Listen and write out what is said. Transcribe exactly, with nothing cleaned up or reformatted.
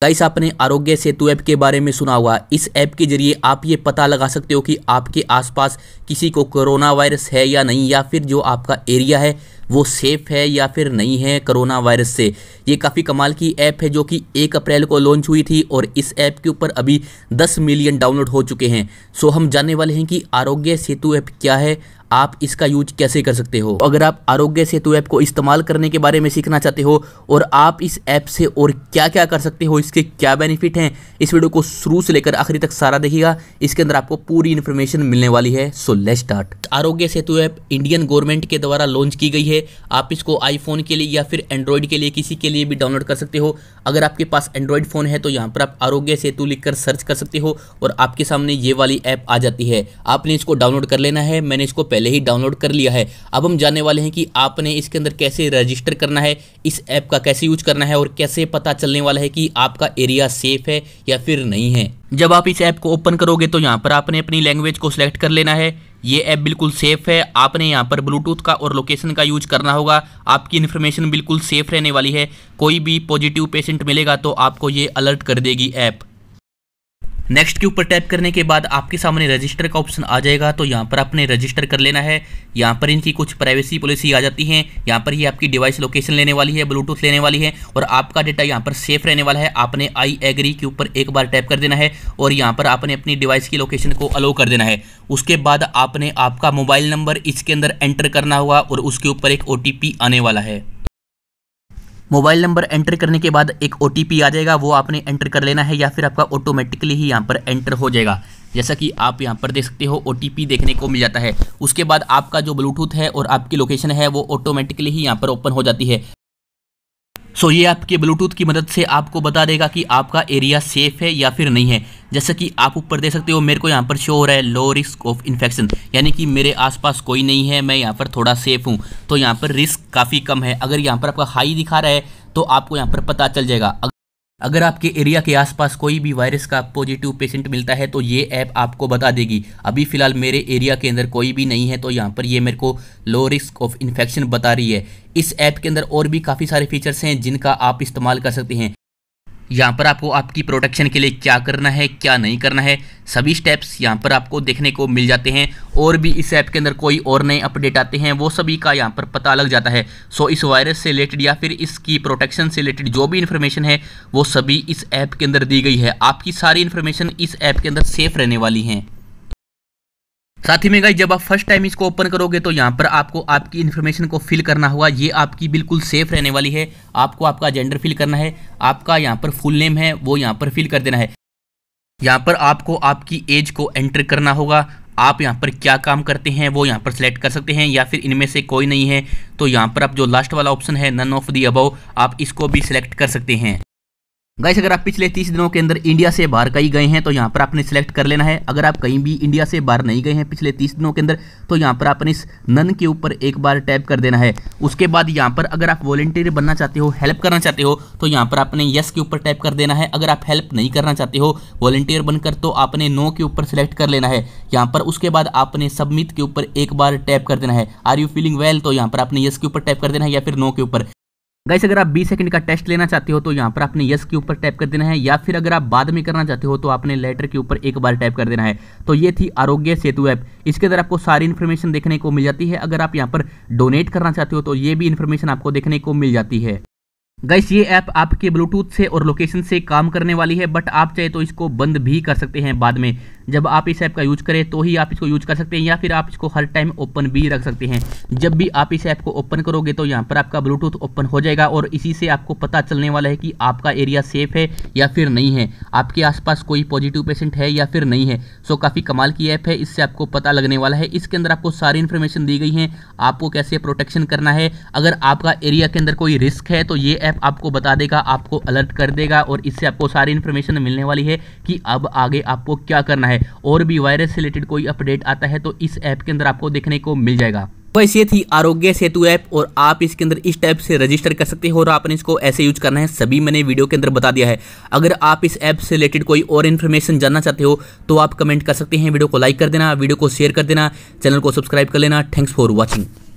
Guys, आपने आरोग्य Setu app के बारे में सुना होगा। इस ऐप के जरिए आप ये पता लगा सकते हो कि आपके आसपास किसी को कोरोना वायरस है या नहीं, या फिर जो आपका एरिया है वो सेफ है या फिर नहीं है कोरोना वायरस से। ये काफ़ी कमाल की ऐप है जो कि एक अप्रैल को लॉन्च हुई थी और इस ऐप के ऊपर अभी दस मिलियन डाउनलोड हो चुके हैं। सो हम जानने वाले हैं कि आरोग्य सेतु ऐप क्या है, आप इसका यूज कैसे कर सकते हो। अगर आप आरोग्य सेतु ऐप को इस्तेमाल करने के बारे में सीखना चाहते हो और आप इस ऐप से और क्या क्या कर सकते हो, इसके क्या बेनिफिट हैं, इस वीडियो को शुरू से लेकर आखिरी तक सारा देखिएगा। इसके अंदर आपको पूरी इन्फॉर्मेशन मिलने वाली है। So let's start. Arogya Setu app Indian government के द्वारा लॉन्च की गई है। आप इसको आईफोन के लिए या फिर एंड्रॉइड के लिए किसी के लिए भी डाउनलोड कर सकते हो। अगर आपके पास एंड्रॉइड फ़ोन है तो यहाँ पर आप आरोग्य सेतु लिखकर सर्च कर सकते हो और आपके सामने ये वाली ऐप आ जाती है। आपने इसको डाउनलोड कर लेना है। मैंने इसको पहले ही डाउनलोड कर लिया है। अब हम जानने वाले हैं कि आपने इसके अंदर कैसे रजिस्टर करना है, इस ऐप का कैसे यूज करना है और कैसे पता चलने वाला है कि आपका एरिया सेफ है या फिर नहीं है। जब आप इस ऐप को ओपन करोगे तो यहाँ पर आपने अपनी लैंग्वेज को सिलेक्ट कर लेना है। ये ऐप बिल्कुल सेफ है। आपने यहाँ पर ब्लूटूथ का और लोकेशन का यूज करना होगा। आपकी इन्फॉर्मेशन बिल्कुल सेफ रहने वाली है। कोई भी पॉजिटिव पेशेंट मिलेगा तो आपको ये अलर्ट कर देगी ऐप। नेक्स्ट के ऊपर टैप करने के बाद आपके सामने रजिस्टर का ऑप्शन आ जाएगा, तो यहाँ पर आपने रजिस्टर कर लेना है। यहाँ पर इनकी कुछ प्राइवेसी पॉलिसी आ जाती है। यहाँ पर ये आपकी डिवाइस लोकेशन लेने वाली है, ब्लूटूथ लेने वाली है और आपका डेटा यहाँ पर सेफ रहने वाला है। आपने आई एग्री के ऊपर एक बार टैप कर देना है और यहाँ पर आपने अपनी डिवाइस की लोकेशन को अलो कर देना है। उसके बाद आपने आपका मोबाइल नंबर इसके अंदर एंटर करना होगा और उसके ऊपर एक ओ टी पी आने वाला है। मोबाइल नंबर एंटर करने के बाद एक ओ टी पी आ जाएगा, वो आपने एंटर कर लेना है या फिर आपका ऑटोमेटिकली ही यहाँ पर एंटर हो जाएगा। जैसा कि आप यहाँ पर देख सकते हो ओ टी पी देखने को मिल जाता है। उसके बाद आपका जो ब्लूटूथ है और आपकी लोकेशन है वो ऑटोमेटिकली ही यहाँ पर ओपन हो जाती है। सो ये आपके ब्लूटूथ की मदद से आपको बता देगा कि आपका एरिया सेफ है या फिर नहीं है। जैसा कि आप ऊपर देख सकते हो, मेरे को यहाँ पर शो हो रहा है लो रिस्क ऑफ इन्फेक्शन, यानी कि मेरे आसपास कोई नहीं है, मैं यहाँ पर थोड़ा सेफ हूँ। तो यहाँ पर रिस्क काफ़ी कम है। अगर यहाँ पर आपका हाई दिखा रहा है तो आपको यहाँ पर पता चल जाएगा। अगर आपके एरिया के आसपास कोई भी वायरस का पॉजिटिव पेशेंट मिलता है तो ये ऐप आपको बता देगी। अभी फ़िलहाल मेरे एरिया के अंदर कोई भी नहीं है तो यहाँ पर ये मेरे को लो रिस्क ऑफ इन्फेक्शन बता रही है। इस ऐप के अंदर और भी काफ़ी सारे फीचर्स हैं जिनका आप इस्तेमाल कर सकते हैं। यहाँ पर आपको आपकी प्रोटेक्शन के लिए क्या करना है, क्या नहीं करना है, सभी स्टेप्स यहाँ पर आपको देखने को मिल जाते हैं। और भी इस ऐप के अंदर कोई और नए अपडेट आते हैं वो सभी का यहाँ पर पता लग जाता है। सो इस वायरस से रिलेटेड या फिर इसकी प्रोटेक्शन से रिलेटेड जो भी इन्फॉर्मेशन है वो सभी इस ऐप के अंदर दी गई है। आपकी सारी इन्फॉर्मेशन इस ऐप के अंदर सेफ रहने वाली हैं। साथ ही में गाइस, जब आप फर्स्ट टाइम इसको ओपन करोगे तो यहाँ पर आपको आपकी इन्फॉर्मेशन को फिल करना होगा। ये आपकी बिल्कुल सेफ रहने वाली है। आपको आपका जेंडर फिल करना है, आपका यहाँ पर फुल नेम है वो यहाँ पर फिल कर देना है। यहाँ पर आपको आपकी एज को एंटर करना होगा। आप यहाँ पर क्या काम करते हैं वो यहाँ पर सिलेक्ट कर सकते हैं या फिर इनमें से कोई नहीं है तो यहाँ पर आप जो लास्ट वाला ऑप्शन है नन ऑफ दी अबव, आप इसको भी सिलेक्ट कर सकते हैं। गाइस, अगर आप पिछले तीस दिनों के अंदर इंडिया से बाहर कहीं गए हैं तो यहाँ पर आपने सिलेक्ट कर लेना है। अगर आप कहीं भी इंडिया से बाहर नहीं गए हैं पिछले तीस दिनों के अंदर तो यहाँ पर आपने इस नन के ऊपर एक बार टैप कर देना है। उसके बाद यहाँ पर अगर आप वॉलंटियर बनना चाहते हो, हेल्प करना चाहते हो तो यहाँ पर आपने यस के ऊपर टैप कर देना है। अगर आप हेल्प नहीं करना चाहते हो वॉलंटियर बनकर तो आपने नो के ऊपर सिलेक्ट कर लेना है यहाँ पर। उसके बाद आपने सबमिट के ऊपर एक बार टैप कर देना है। आर यू फीलिंग वेल, तो यहाँ पर आपने यस के ऊपर टैप कर देना है या फिर नो के ऊपर। गाइस, अगर आप बीस सेकंड का टेस्ट लेना चाहते हो तो यहाँ पर आपने यस के ऊपर टैप कर देना है या फिर अगर आप बाद में करना चाहते हो तो आपने लेटर के ऊपर एक बार टैप कर देना है। तो ये थी आरोग्य सेतु ऐप। इसके अंदर आपको सारी इन्फॉर्मेशन देखने को मिल जाती है। अगर आप यहाँ पर डोनेट करना चाहते हो तो ये भी इन्फॉर्मेशन आपको देखने को मिल जाती है। गाइस, ये ऐप आपके ब्लूटूथ से और लोकेशन से काम करने वाली है, बट आप चाहे तो इसको बंद भी कर सकते हैं बाद में। जब आप इस ऐप का यूज करें तो ही आप इसको यूज कर सकते हैं या फिर आप इसको हर टाइम ओपन भी रख सकते हैं। जब भी आप इस ऐप को ओपन करोगे तो यहाँ पर आपका ब्लूटूथ ओपन हो जाएगा और इसी से आपको पता चलने वाला है कि आपका एरिया सेफ है या फिर नहीं है, आपके आसपास कोई पॉजिटिव पेशेंट है या फिर नहीं है। सो काफ़ी कमाल की ऐप है, इससे आपको पता लगने वाला है। इसके अंदर आपको सारी इन्फॉर्मेशन दी गई है, आपको कैसे प्रोटेक्शन करना है। अगर आपका एरिया के अंदर कोई रिस्क है तो ये ऐप आपको बता देगा, आपको अलर्ट कर देगा और इससे आपको सारी इन्फॉर्मेशन मिलने वाली है कि अब आगे आपको क्या करना है। और भी वायरस से रिलेटेड कोई अपडेट आता है तो इस ऐप के अंदर आपको देखने को मिल जाएगा। वैसे ये थी आरोग्य सेतु ऐप और आप इसके अंदर इस टाइप से रजिस्टर कर सकते हो और आपने इसको ऐसे यूज करना है। सभी मैंने वीडियो के अंदर बता दिया है। अगर आप इस ऐप से रिलेटेड कोई और इन्फॉर्मेशन जानना चाहते हो तो आप कमेंट कर सकते हैं। वीडियो को लाइक कर देना, वीडियो को शेयर कर देना, चैनल को सब्सक्राइब कर लेना। Thanks for watching.